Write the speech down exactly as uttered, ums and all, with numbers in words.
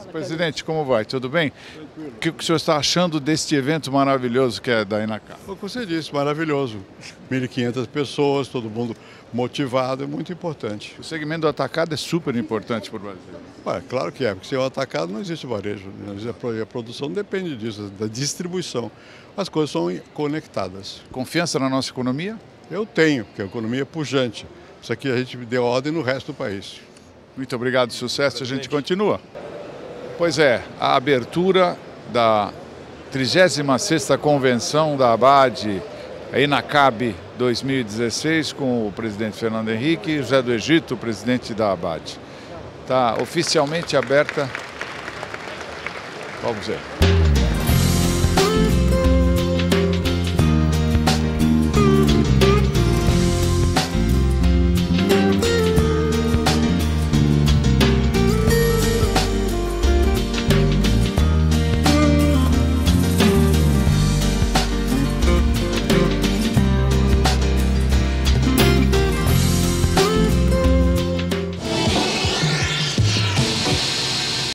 Presidente, como vai? Tudo bem? Tranquilo. O que o senhor está achando deste evento maravilhoso que é da Inacab? O que você disse, maravilhoso. mil e quinhentas pessoas, todo mundo motivado, é muito importante. O segmento do atacado é super importante para o Brasil. Ué, claro que é, porque sem o atacado não existe varejo. A produção depende disso, da distribuição. As coisas são conectadas. Confiança na nossa economia? Eu tenho, porque a economia é pujante. Isso aqui a gente deu ordem no resto do país. Muito obrigado, sucesso, a gente continua. Pois é, a abertura da trigésima sexta Convenção da Abade, a Inacab dois mil e dezesseis, com o presidente Fernando Henrique e José do Egito, o presidente da Abade. Está oficialmente aberta. Vamos ver.